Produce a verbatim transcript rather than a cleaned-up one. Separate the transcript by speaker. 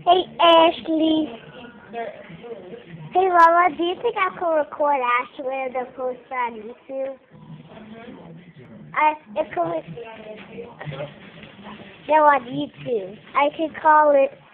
Speaker 1: Hey, Ashley. Hey, Mama, do you think I can record Ashley and then post it on YouTube? I, it could, no, on YouTube. I could call it